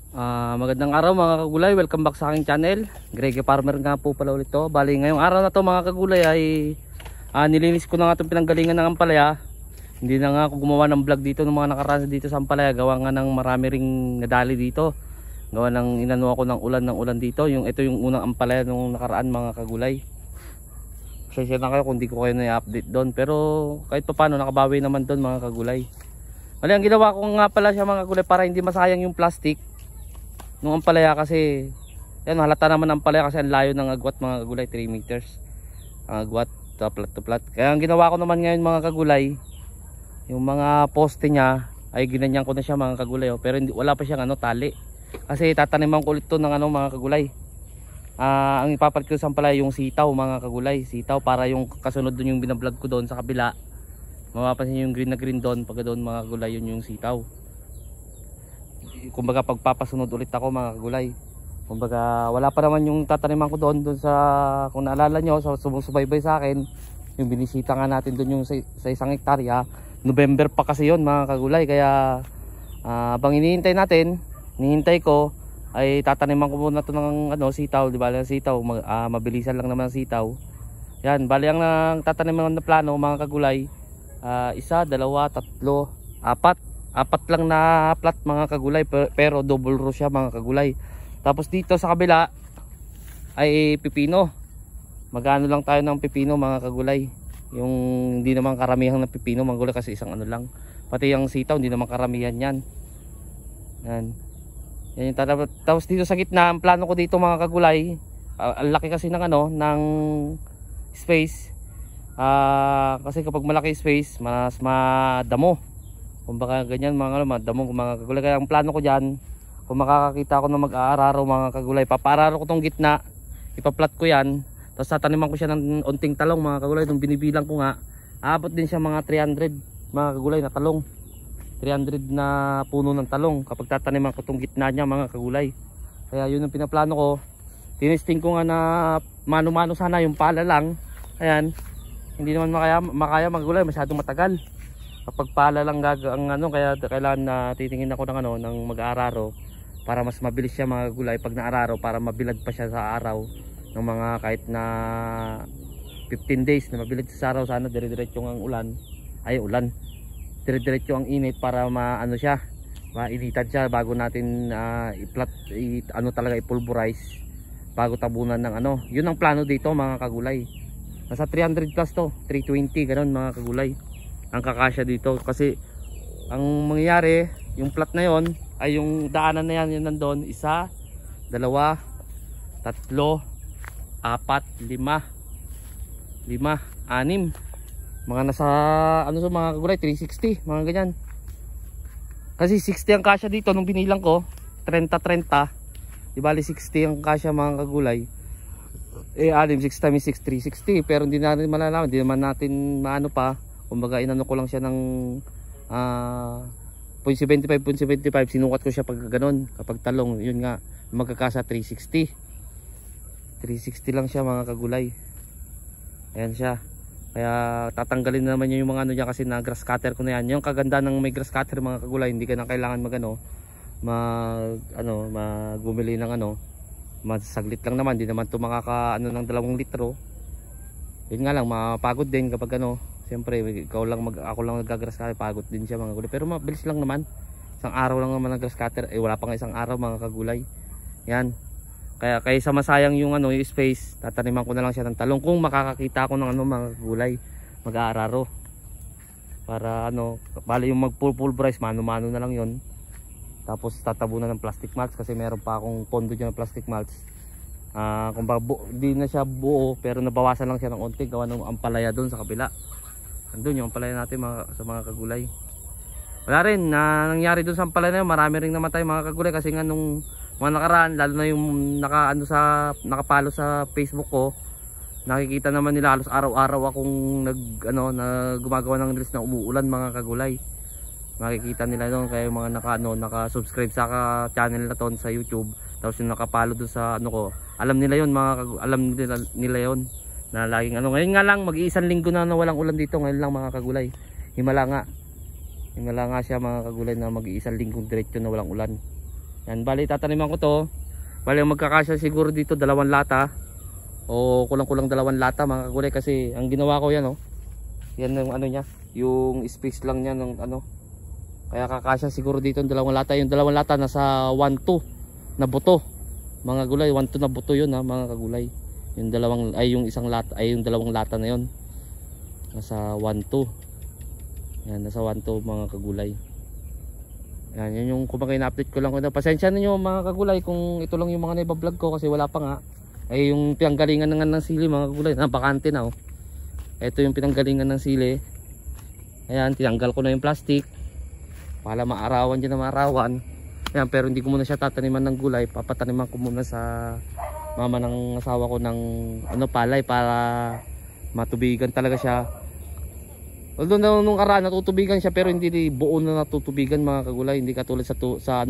Magandang araw mga kagulay, welcome back sa aking channel. Greg Farmer nga po pala ulit to. Bali ngayong araw na to mga kagulay ay nilinis ko na nga itong pinanggalingan ng ampalaya. Hindi na nga ako gumawa ng vlog dito ng mga nakaraan dito sa ampalaya. Gawa nga ng marami ring nadali dito. Gawa ng inano ako ng ulan dito. Ito yung unang ampalaya nung nakaraan mga kagulay. Pasensya na kayo kung di ko kayo na-update doon. Pero kahit pa paano nakabawi naman doon mga kagulay. Bali ang ginawa ko nga pala siya mga kagulay para hindi masayang yung plastic nung ampalaya, kasi yan halata naman ang ampalaya kasi ang layo ng agwat mga kagulay, 3 meters ang agwat to plat. Kaya ang ginawa ko naman ngayon mga kagulay, yung mga poste niya ay ginanyan ko na siya mga kagulay, pero wala pa siyang tali, kasi tataniman ko ulit to ng mga kagulay. Ang ipapalit ko sa ampalaya yung sitaw mga kagulay, sitaw, para yung kasunod dun yung binablog ko doon sa kabila, mapapansin yung green na green doon, pagka doon mga kagulay yun yung sitaw. Kumbaga pagpapasunod ulit ako mga kagulay. Kumbaga wala pa naman yung tataniman ko doon sa, kung naalala nyo sa sumusubaybay sa akin, yung binisita nga natin doon yung sa 1 hektarya, November pa kasi yon mga kagulay. Kaya habang hinihintay natin, hinihintay ko, ay tataniman ko muna to ng sitaw, di ba? Sitaw, mabilisan lang naman ang sitaw. Yan, bali ang tataniman na plano mga kagulay, 1, 2, 3, 4, apat lang na plat mga kagulay, pero double row siya mga kagulay. Tapos dito sa kabila ay pipino. Magano lang tayo ng pipino mga kagulay, yung hindi naman karamihan ng pipino mga kagulay, kasi isang lang. Pati yung sitaw hindi naman karamihan yan. Yan yung tapos dito sa gitna, ang plano ko dito mga kagulay, ang laki kasi ng ng space. Kasi kapag malaki space, mas madamo. Kumbaga ganyan mga damong mga kagulay. Kaya ang plano ko dyan, kung makakakita ako na mag-aararo mga kagulay, papaararo ko tong gitna, ipaplat ko yan, tapos tataniman ko siya ng unting talong mga kagulay. Nung binibilang ko nga, aabot din siya mga 300 mga kagulay na talong, 300 na puno ng talong kapag tataniman ko tong gitna niya mga kagulay. Kaya yun ang pinaplano ko. Tinesting ko nga na mano-mano sana, yung pala lang. Ayan, hindi naman makaya mga kagulay, masyadong matagal. Kapag pala lang kaya kailangan na titingin ako ng mag-aararo para mas mabilis siya mga gulay pag naararo, para mabilad pa siya sa araw ng mga kahit na 15 days na mabilad sa araw. Sana dire-diretso ang ulan, dire-diretso ang init para siya, mainitan siya bago natin i-plat, talaga i-pulverize bago tabunan ng yun ang plano dito mga kagulay. Nasa 300 plus to, 320 ganoon mga kagulay ang kakasya dito. Kasi ang mangyayari, yung plat na yon ay yung daanan na yan, yun nandun, 1, 2, 3, 4, 5, 5, 6, mga nasa mga kagulay, 360 mga ganyan. Kasi 60 ang kasya dito nung binilang ko, 30-30, di bali 60 ang kasya mga kagulay. 6 times 6, 360, pero hindi natin malalaman, hindi naman natin pa. Kumbaga inano ko lang siya ng 0.75, sinukat ko siya pag ganon, kapag talong, yun nga magkakasa 360 lang siya mga kagulay. Ayan siya. Kaya tatanggalin na naman yung mga niya, kasi na grass cutter ko na yan. Yung kaganda ng may grass cutter mga kagulay, hindi ka na kailangan bumili ng masaglit lang naman, hindi naman to makaka ng 2 litro. Yun nga lang, mapagod din kapag siyempre ako lang nagagrass cutter, pagod din siya mga kagulay. Pero mabilis lang naman, isang araw lang naman ng grass cutter, wala pa nga isang araw mga kagulay. Yan, kaya kaysa masayang yung yung space, tataniman ko na lang siya ng talong kung makakakita ako ng mga kagulay, mag-aararo para bali yung mag-pulverize, mano-mano na lang yon. Tapos tatabunan ng plastic mulch, kasi meron pa akong pondo dyan ng plastic mulch. Kung di na siya buo, pero nabawasan lang siya ng onti gawa ng ampalaya doon sa kabila. Andun yung ampalaya natin sa mga kagulay. Wala rin nangyari doon sa ampalaya na yun, marami rin namatay mga kagulay, kasi nga nung mga nakaraan, lalo na yung nakapalo sa Facebook ko, nakikita naman nila halos araw-araw akong gumagawa ng reels na umuulan mga kagulay. Makikita nila doon, kaya yung mga naka-subscribe sa channel na to sa YouTube, tapos yung nakapalo doon sa ko, alam nila yon alam nila yon na laging ngayon nga lang mag-iisang linggo na walang ulan dito, ngayon lang mga kagulay. Himala nga siya mga kagulay, na mag-iisang linggo diretso na walang ulan. Yan, bali tataniman ko to. Bali magkakasya siguro dito 2 lata o kulang-kulang 2 lata mga kagulay, kasi ang ginawa ko yan oh. Yan yung ano niya, yung space lang niya ng ano. Kaya kakasya siguro dito 2 lata. Yung 2 lata nasa 1-2 na buto. Mga gulay, 1-2 na buto 'yun ha, mga kagulay. Yung yung isang lata ay yung 2 lata na 'yon. Nasa 1-2. Yan, nasa 1-2 mga kagulay. Yan, yun yung kumbaga na-update ko lang. Pasensya na nyo mga kagulay kung ito lang yung mga naiba-vlog ko kasi wala pa nga. Ay yung pinanggalingan ng sili mga kagulay, napakante na oh. Ito yung pinanggalingan ng sili. Ayan, tinanggal ko na yung plastic para maarawan dyan na maarawan. Ayan, pero hindi ko muna siya tataniman ng gulay. Papataniman ko muna sa mama ng asawa ko ng palay para matubigan talaga siya. Although nung karaan natutubigan siya pero hindi buo na natutubigan mga kagulay, hindi katulad sa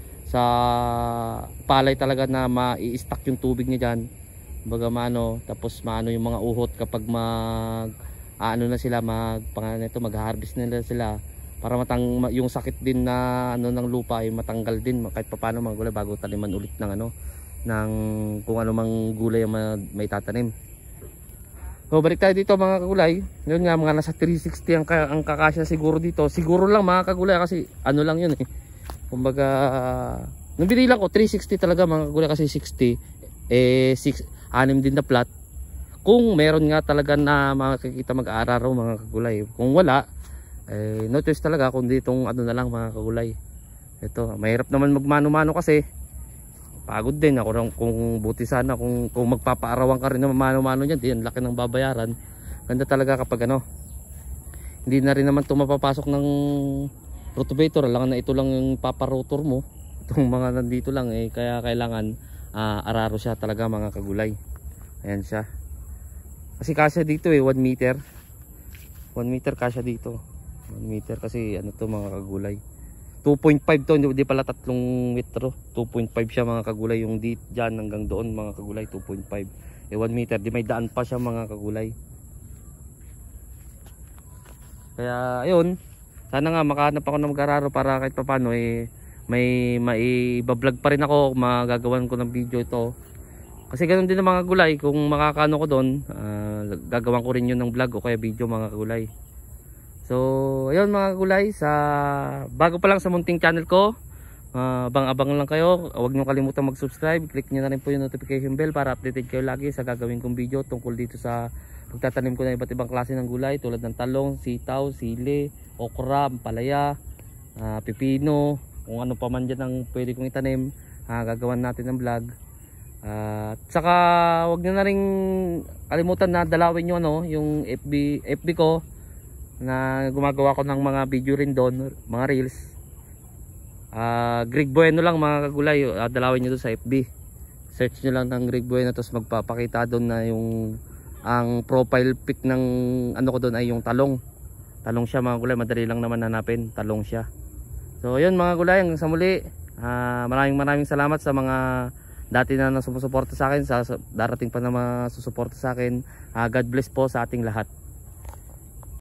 palay talaga na mai-stack yung tubig niya diyan. Baga maano, tapos maano yung mga uhot kapag na sila mag-harvest na sila para yung sakit din na ng lupa ay matanggal din kahit papaano mga gulay bago taniman ulit ng ng kung ano mang gulay ang may tatanim. So balik tayo dito mga kagulay. Yun nga, mga nasa 360 ang kakasya siguro dito. Siguro lang mga kagulay kasi ano lang yun eh. Kumbaga nung binili ko 360 talaga mga kagulay kasi 60 6 din na plot. Kung meron nga talaga na makikita mag-aararo mga kagulay. Kung wala notice talaga kung ditong na lang mga kagulay. Ito, mahirap naman magmano-mano kasi pagod din ako kung buti sana kung magpapaarawan ka rin na mano-mano niyan, diyan laki ng babayaran. Ganda talaga kapag hindi na rin naman ito mapapasok ng rotovator, lang na ito lang yung paparotor mo. Itong mga nandito lang kaya kailangan araro siya talaga mga kagulay. Ayan siya. Kasi kasya dito 1 meter. 1 meter kasya dito. 1 meter kasi to mga kagulay. 2.5 to, hindi pala 3 metro. 2.5 siya mga kagulay yung dyan hanggang doon mga kagulay 2.5. 1 meter, di may daan pa siya mga kagulay. Kaya ayun, sana nga makahanap ako ng mag-araro para kahit paano may maiba-vlog pa rin ako, magagawan ko ng video ito. Kasi ganoon din ang mga gulay, kung makakaano ko doon, gagawan ko rin yun ng vlog o kaya video mga kagulay. So ayun mga gulay, bago pa lang sa munting channel ko, abang-abang lang kayo. Huwag nyo kalimutan mag-subscribe, click nyo na rin po yung notification bell para updated kayo lagi sa gagawin kong video tungkol dito sa pagtatanim ko ng iba't ibang klase ng gulay tulad ng talong, sitaw, sili, okra, palaya, pipino, kung ano pa man dyan ang pwede kong itanim. Gagawan natin ng vlog. At saka huwag nyo na rin kalimutan na dalawin nyo yung FB ko na gumagawa ko ng mga video rin doon, mga reels. Greg Bueno lang mga kagulay, dalawin nyo doon sa FB. Search nyo lang ng Greg Bueno, tapos magpapakita doon na ang profile pic ng ko doon ay yung talong siya mga gulay. Madali lang naman hanapin, talong siya. So yun mga gulay, hanggang sa muli. Maraming salamat sa mga dati na sumusuporta sa akin, sa darating pa na masusuporta sa akin. God bless po sa ating lahat.